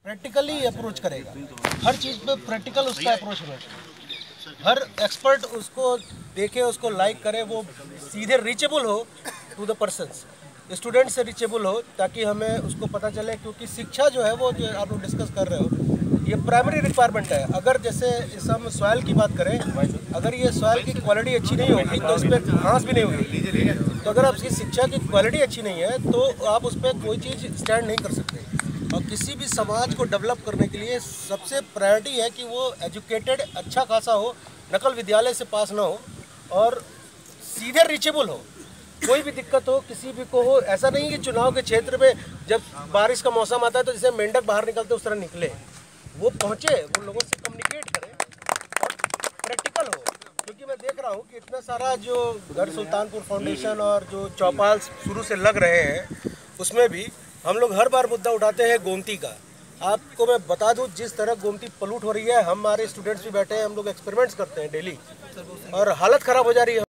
Practically approach करेगा। हर चीज़ पे practical उसका अप्रोच होना चाहिए। हर एक्सपर्ट उसको देखे, उसको लाइक करे, वो सीधे रीचेबल हो टू द पर्सन्स, स्टूडेंट से रीचेबल हो, ताकि हमें उसको पता चले। क्योंकि शिक्षा जो है वो जो आप लोग डिस्कस कर रहे हो, ये प्राइमरी रिक्वायरमेंट है। अगर जैसे इस हम सॉइल की बात करें, अगर ये सॉइल की क्वालिटी अच्छी नहीं होगी तो इस पर घास भी नहीं होगी। तो अगर आपकी शिक्षा की क्वालिटी अच्छी नहीं है तो आप उस पर कोई चीज़ स्टैंड नहीं कर सकते। और किसी भी समाज को डेवलप करने के लिए सबसे प्रायोरिटी है कि वो एजुकेटेड अच्छा खासा हो, नकल विद्यालय से पास ना हो और सीधे रीचेबल हो। कोई भी दिक्कत हो किसी भी को हो, ऐसा नहीं कि चुनाव के क्षेत्र में जब बारिश का मौसम आता है तो जैसे मेंढक बाहर निकलते उस तरह निकले, वो पहुँचे, वो लोगों से कम्युनिकेट करें और प्रैक्टिकल हो। क्योंकि मैं देख रहा हूँ कि इतना सारा जो गढ़ सुल्तानपुर फाउंडेशन और जो चौपाल शुरू से लग रहे हैं, उसमें भी हम लोग हर बार मुद्दा उठाते हैं गोमती का। आपको मैं बता दूं, जिस तरह गोमती पलूट हो रही है, हमारे स्टूडेंट्स भी बैठे हैं, हम लोग एक्सपेरिमेंट्स करते हैं डेली और हालत ख़राब हो जा रही है।